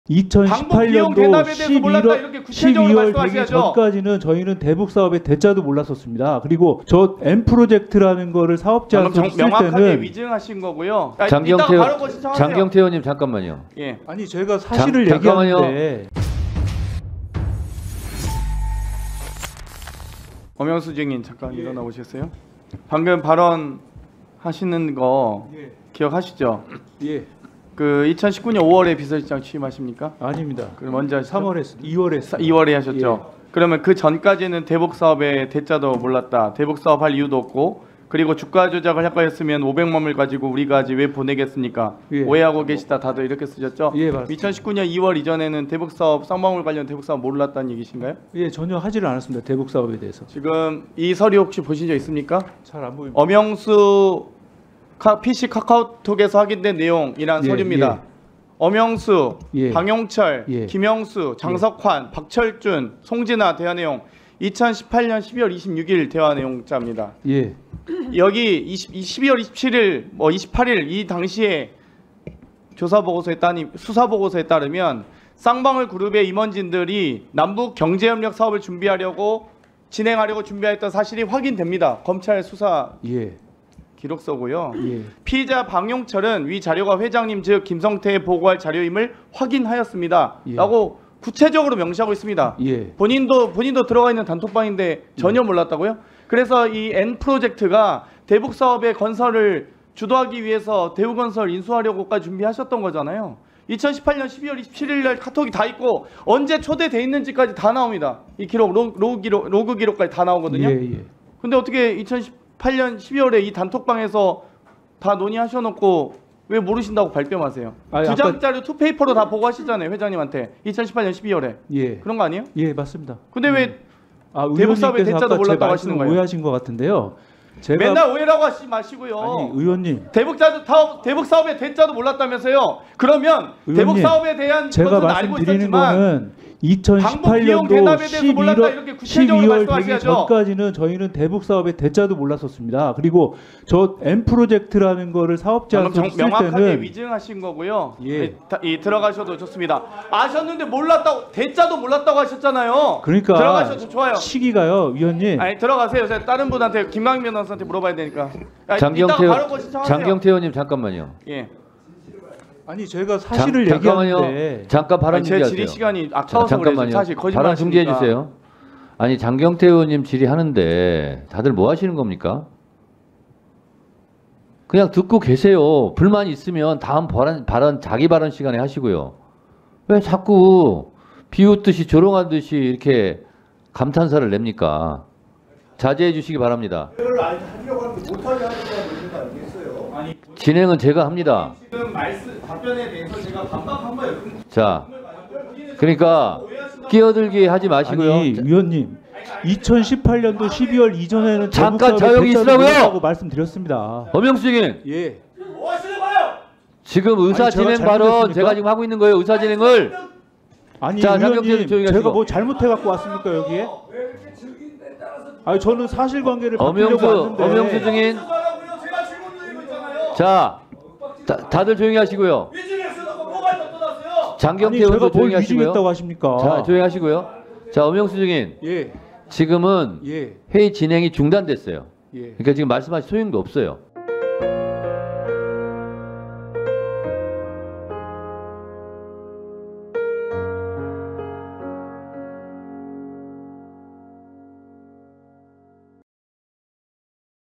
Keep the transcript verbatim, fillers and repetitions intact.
이천십팔 년도 십일월, 십이월 되기 말씀하셔야죠. 전까지는 저희는 대북 사업의 대자도 몰랐었습니다. 그리고 저 M 프로젝트라는 거를 사업자한테 쓸 명확하게 때는 위증하신 거고요. 아, 장경태 이따가 바로 거 신청하세요. 장경태 의원님 잠깐만요. 예. 아니 제가 사실을 장- 잠깐만요. 얘기하는데 엄영수 증인 잠깐 일어나 보시겠어요? 방금 발언 하시는 거 예. 기억하시죠? 예 그 이천십구 년 오월에 비서실장 취임하십니까? 아닙니다. 그럼 언제 하셨죠? 삼월에 했습니다. 이월에 했습니다. 이월에 하셨죠. 그러면 그 전까지는 대북 사업의 대자도 몰랐다. 대북 사업 할 이유도 없고 그리고 주가 조작을 할 거였으면 오백만 불 가지고 우리가 왜 보내겠습니까? 예. 오해하고 계시다. 다들 이렇게 쓰셨죠? 예, 맞습니다. 이천십구 년 이월 이전에는 대북 사업 쌍방울 관련 대북 사업 몰랐다는 얘기신가요? 예 전혀 하지를 않았습니다. 대북 사업에 대해서 지금 이 서류 혹시 보신 적 있습니까? 잘 안 보입니다. 엄영수 카, 피씨 카카오톡에서 확인된 내용이란 예, 서류입니다. 예. 엄영수, 예. 방용철, 예. 김영수, 장석환, 박철준, 송진아 대화 내용 이천십팔 년 십이월 이십육일 대화 내용자입니다. 예 여기 이십, 십이월 이십칠일, 뭐 이십팔일 이 당시에 조사 보고서에 따르 수사 보고서에 따르면 쌍방울 그룹의 임원진들이 남북 경제협력 사업을 준비하려고 진행하려고 준비했던 사실이 확인됩니다. 검찰 수사 예. 기록서고요. 예. 피의자 방용철은 위 자료가 회장님 즉 김성태에 보고할 자료임을 확인하였습니다. 예. 라고 구체적으로 명시하고 있습니다. 예. 본인도 본인도 들어가 있는 단톡방인데 전혀 몰랐다고요? 그래서 이 N 프로젝트가 대북 사업의 건설을 주도하기 위해서 대우건설 인수하려고까지 준비하셨던 거잖아요. 이천십팔 년 십이월 이십칠일 날 카톡이 다 있고 언제 초대돼 있는지까지 다 나옵니다. 이 기록 로그, 로그 기록 로그 기록까지 다 나오거든요. 예, 예. 근데 어떻게 이천십팔 년 십이월에 이 단톡방에서 다 논의하셔놓고 왜 모르신다고 발뺌하세요? 아니, 두 아까- 장짜리 투페이퍼로 다 보고하시잖아요, 회장님한테. 이천십팔 년 십이월에. 예. 그런 거 아니에요? 예, 맞습니다. 근데 왜 아, 대북 사업의 의원님께서 대자도 아까 제 몰랐다고 하시는 말씀을 거예요? 오해하신 것 같은데요. 제가 맨날 오해라고 하시지 마시고요. 아니, 의원님 대북 자 사업 대북 사업의 대자도 몰랐다면서요? 그러면 대북 의원님, 사업에 대한 제가 것은 알고 말씀드리는 있었지만 거는 이천십팔 비용 년도 대납에 대해서 몰랐다 이렇게 십일월, 구체적으로 십이월 되기 말씀하셔야죠. 전까지는 저희는 대북 사업의 대자도 몰랐었습니다. 그리고 저 M 프로젝트라는 거를 방금 사업자한테 정, 쓸 명확하게 때는 위증하신 거고요. 예. 이, 다- 이 들어가셔도 좋습니다. 아셨는데 몰랐다고 대자도 몰랐다고 하셨잖아요. 그러니까 들어가셔도 좋아요. 시기가요, 위원님. 아니 들어가세요. 제가 다른 분한테 김광민 변호사한테 물어봐야 되니까. 아, 장경태 이따가 바로 거 신청하세요. 장경태 의원님 잠깐만요. 예. 아니 제가 사실을 잠, 잠깐만요. 얘기하는데 잠깐 발언 아니, 제 중지하세요. 질의 시간이 자, 아까워서 그래요. 잠깐만요. 사실 거짓말 발언 중지해 하시니까. 주세요. 아니 장경태 의원님 질의하는데 다들 뭐 하시는 겁니까? 그냥 듣고 계세요. 불만 있으면 다음 발언, 발언 자기 발언 시간에 하시고요. 왜 자꾸 비웃듯이 조롱한 듯이 이렇게 감탄사를 냅니까? 자제해 주시기 바랍니다. 진행은 제가 합니다. 지금 말씀 답변에 대해서 제가 반박한 거예요. 자, 그러니까 끼어들기 하지 마시고요. 아니 위원님 이천십팔 년도 십이월 이전에는 잠깐 대북 사업의 조용히 대자도 있으라고요! 몰랐다고 말씀드렸습니다. 엄영수 증인, 예. 뭐 하시는 거예요? 지금 의사 아니, 제가 진행 발언 잘못했습니까? 제가 지금 하고 있는 거예요. 의사 진행을. 아니 자, 장경태 위원님 조용히 제가 하시고. 뭐 잘못해 갖고 왔습니까 여기에? 아니 저는 사실관계를 바꾸려고 엄영수, 왔는데 엄영수 증인. 제가 질문 드리고 있잖아요. 자, 다, 다들 조용히 하시고요. 위증했어도 뭐가 더 떠났어요? 장경태 아니 제가 의원도 뭘 조용히 하시고요. 위증했다고 하십니까? 자, 조용히 하시고요. 자, 엄영수 증인. 예, 지금은 예, 회의 진행이 중단됐어요. 예. 그러니까 지금 말씀하실 소용도 없어요.